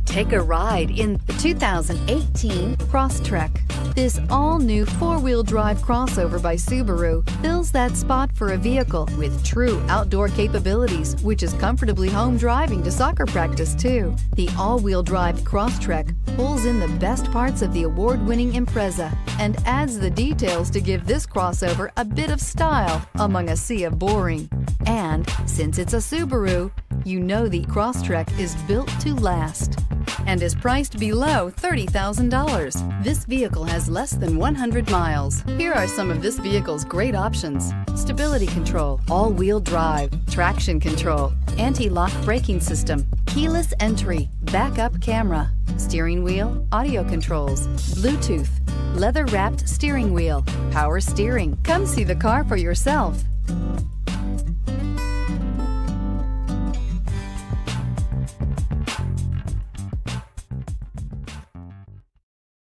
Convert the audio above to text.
Take a ride in the 2018 Crosstrek. This all-new four-wheel drive crossover by Subaru fills that spot for a vehicle with true outdoor capabilities, which is comfortably home driving to soccer practice too. The all-wheel drive Crosstrek pulls in the best parts of the award-winning Impreza and adds the details to give this crossover a bit of style among a sea of boring. And since it's a Subaru, you know the Crosstrek is built to last and is priced below $30,000. This vehicle has less than 100 miles. Here are some of this vehicle's great options: stability control, all-wheel drive, traction control, anti-lock braking system, keyless entry, backup camera, steering wheel audio controls, Bluetooth, leather-wrapped steering wheel, power steering. Come see the car for yourself.